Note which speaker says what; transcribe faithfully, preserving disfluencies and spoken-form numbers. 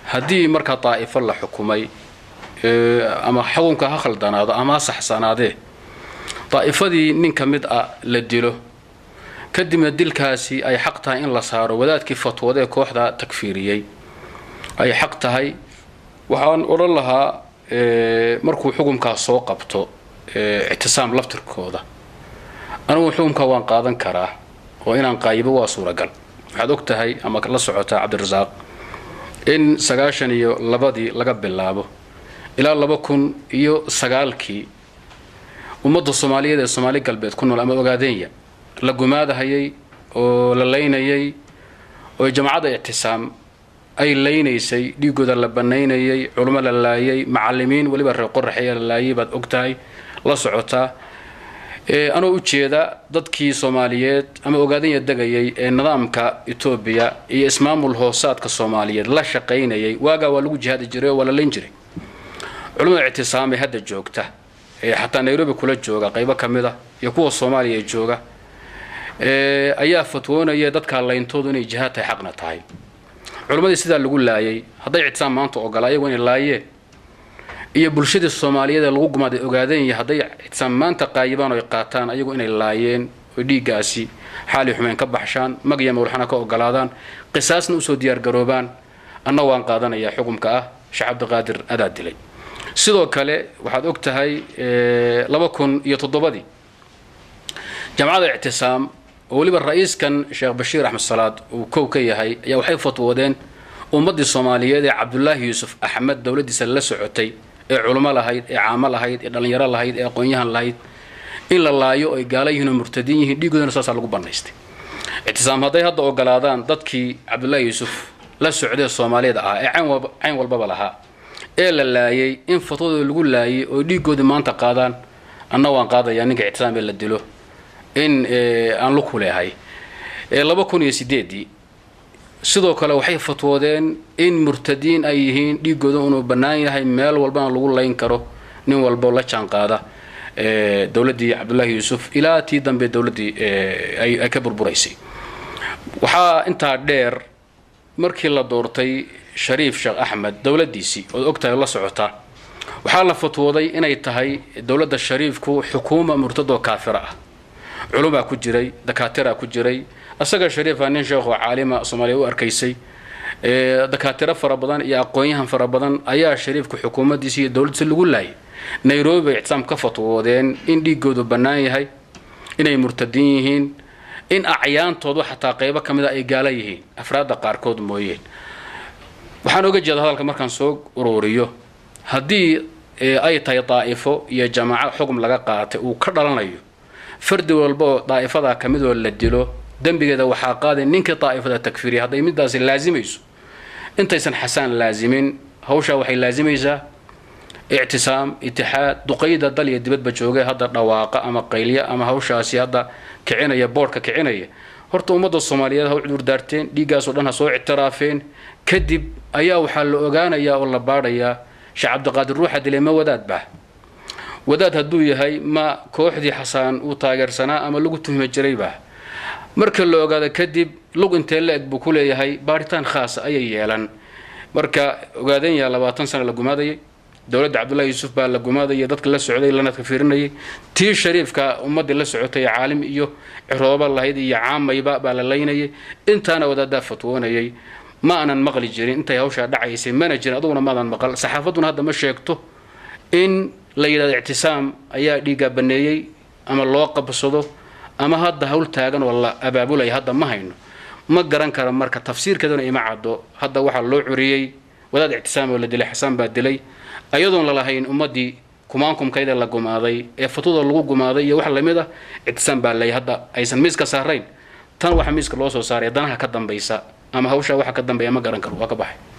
Speaker 1: haddii marka daa'ifo la xukumay ama xukunka ha khaldanaado ama ha saxsanaadee daa'ifadii nin ka mid ah la dilo kadibna dilkaasi ay xaq tahay in la saaro wadaadkii fatwada ee kooxda takfiiriyay ay xaq tahay waxaan odhan lahaa markuu xukunkaas soo qabto ictisaam laftirkooda anigu xukunka waan qaadan karaa oo inaan qaayibo waa suuragal waxaad og tahay ama la socotaa cabdirasaaq in sagaashan iyo labadii laga bilaabo ilaa laba kun iyo sagaalkii ummadda soomaaliyeed ee soomaali galbeed ku nool ama ogaadeenya la gumaadahayay oo la laynayay oo jamacadda ictisaam ay laynaysay dhiigooda la banaynayay culimo la laayay macallimiin waliba reer qoraxay la laayay baad og tahay la socotaa anoo u jeeda dadkii Soomaaliyeed ama ogaadeen degayay ee nidaamka Ethiopia iyo ismaamul hoosaadka Soomaaliyeed la shaqeynayay waaga waa lagu jihaad jiray wala leen jiray culimada ictisaam ee hadda joogta ee xataa Nairobi kula jooga qaybo kamida iyo kuwa Soomaaliya jooga ee ayaa fatwoonaya dadka layntoodu inay jihaad tahay xaqna tahay culimadii sida lagu laayay hadday ictisaam maanta ogolaayeen inay laayeen iyo bulshada Soomaaliyeed lagu gumaaday ogaadeen haday ictisaam maanta qaayibaan oo qaataan ayagu inay laayeen oo dhiigaasi xaali xumeen ka baxshaan magaya mawlxana ka ogolaadaan qisaasna u soo diyaar garoobaan anna waan qaadanaya xukunka ah Sheekh Abdulqaadir adaa dilay sidoo kale waxaad og tahay laba kun iyo toddoba jamacada ictisaam oo waliba ra'iiskan Sheekh Bashiir Ahmed Salaad uu koow ka yahay ayaa waxay fatwoodeen ummadii Soomaaliyeed ee Cabdullaahi Yuusuf Axmed dawladiisa la socotay ee culimo lahayd ee caamo lahayd ee dhalinyaro lahayd ee aqoonyahan lahayd in la laayo ay gaalayeen murtadiin yihiin dhiigoodana saas lagu banaystay ictisaam haday hadda ogolaadaan dadkii Cabdullaahi Yuusuf la socday Soomaaliyeed ah ee cayn walba lahaa ee la laayay in fatwada lagu laayay oo dhiigooda maanta qaadaan anna waan qaadaya ninka ictisaam ee la dilo in aan lu kuleeyahay ee laba kun iyo sideed sidoo kale waxay fatwoodeen in murtadiin ay yihiin dhiigooda inuu banaan yahay meel walba lagu layn karo nin walba la jaan qaada ee dawladii Cabdullaahi Yuusuf ilaa tii dambe dawladii ay ka burburaysay waxa inta dheer markii la doortay Shariif Sheekh Ahmed dawladiisi oo ogtahay la socota waxa la fatwooday inay tahay dawladda Shariifku xukuuma murtado kaafir ah culuma ku jiray dakaatira ku jiray asaga Shariif aan sheekh oo caalima Soomaaliya u arkaysay ee dakaatira fara badan iyo aqoonyahan fara badan ayaa Shariifku xukuumaddiisa iyo dawladdiisa lagu laayay Nairobi ictisaam ka fatwoodeen in dhiigoodu banaan yahay inay murtadiin yihiin in acyaantoodu xataa qaybo kamid ah ay gaala yihiin afraad qaarkood mooyeen waxaan oga jeedaa hadalka markaan soo ururiyo hadii ay tahay daa'ifo iyo jamaaca xukun laga qaatay uu ka dhalanayo فرد والبو طائفة كميد ولا دلو دنبي كذا وحاقاد إنك طائفة تكفيرية هذا يمد داس لازم يسو أنت يسن حسان لازمين هوشة وحي لازم يزا اعتصام اتحاد دقيدة ضل يدبت بجوجة هذا رواقة أما قيلية أما هوشة سي هذا كعينة يبورك كعينة هرتو مدة الصومالية هو عدور دارتين دي قاسوا لنا صوع اعترافين كذب أيا وحل أجانا يا والله بار يا شعب عبد القادر روح هذي ما وداد به wadaad haduu yahay ma kooxdii xasaan uu taageersanaa ama lagu tuhmay jiray baa marka la ogaado kadib lug intee la eg buu ku leeyahay baaritaan khaas ah ay yeelan marka ogaadeen ya labaatan sano la gumaaday dawladda Cabdullaahi Yuusuf baa la gumaaday dadka la socday lana ka fiirinayay tii Shariifka ummadii la socotay caalim iyo cirooba lahayd iyo caamayba baa la leynayay intaana wadaada fatwoonayay ma aanan maqli jirin intay hawsha dhacaysay manager aduna ma aanan maqal saxaafaduna hadda ma sheegto in la yiraahdo ictisaam ayaa dhiiga baneeyay ama loo qabsado ama hadda hawl taagan walla abaabulay hadda ma hayno ma garan karo marka tafsiirkeeduna ima cado hadda waxa loo curiyay wadaad ictisaam oo la dilay xasan baa dilay ayadoon la lahayn ummadii kumaankum kayda la gumaaday ee fatwada lagu gumaaday iyo wax la mid ah ictisaam baa lay hadda aysan miiska saarayn tan waxa miiska loo soo saaray danaha ka dambaysa ama hawsha waxa ka dambeeya ma garan karo waa ka baxay